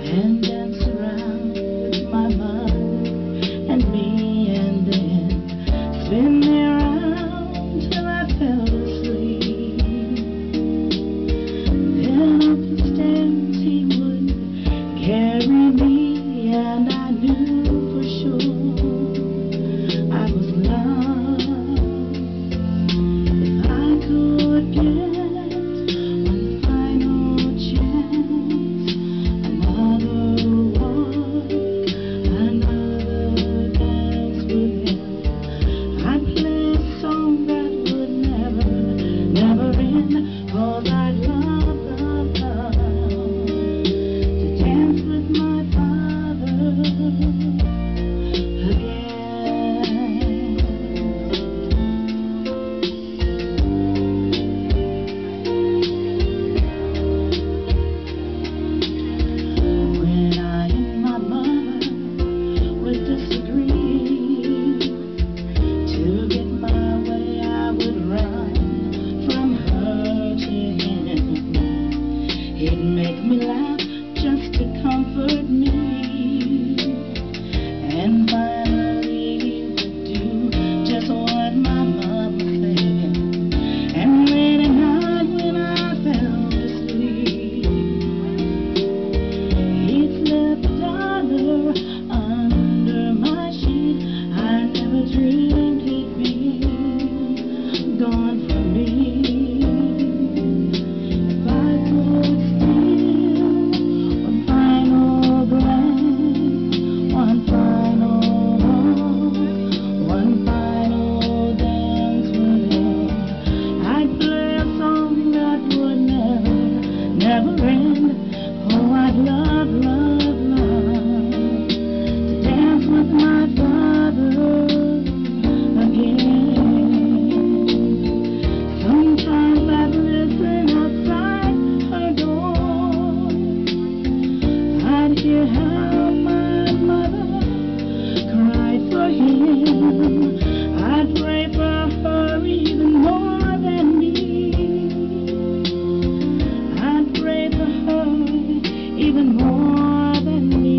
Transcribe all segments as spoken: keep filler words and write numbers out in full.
and dance around with my mother and me, and then spin me around till I fell asleep. Then up the stairs he would carry me, and I knew for sure I was loved. If I could get one final chance, another walk, another dance with him, I'd play a song that would never, never end, 'cause I'd love, love, love to dance with my father again. When I and my mother would disagree, to get my way I would run from her to him. He'd make me laugh just to comfort me, and finally he would do just what my mama said. And late at night when I fell asleep, he'd slip a dollar under my sheet. I never dreamed he'd be gone from me. If I could steal one final glance, one final walk, one final dance with him, I'd play a song that would never, never end. Oh, I'd love, love, love to dance with my father again. Sometimes I'd listen outside her door. I'd hear how my mother cried for him. I'd pray for her even more than me. I'd pray for her even more than me.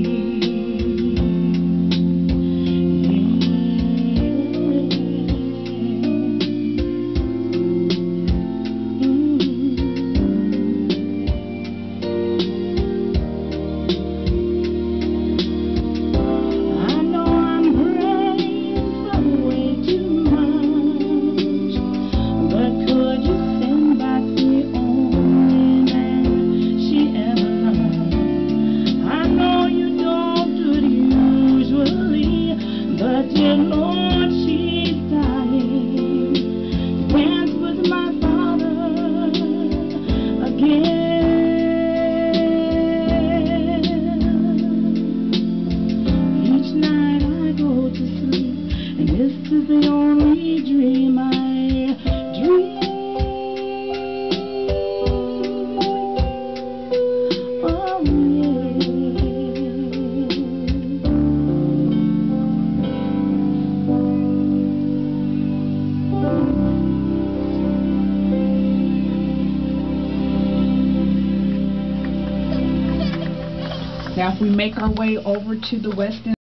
I know I'm praying for way too much, but could you send back the only man she ever loved? I know you don't do it usually, but dear Lord, she's dying to dance with my father again. Each night I go to sleep, and this is the only dream I dream. Oh, Now, if we make our way over to the west end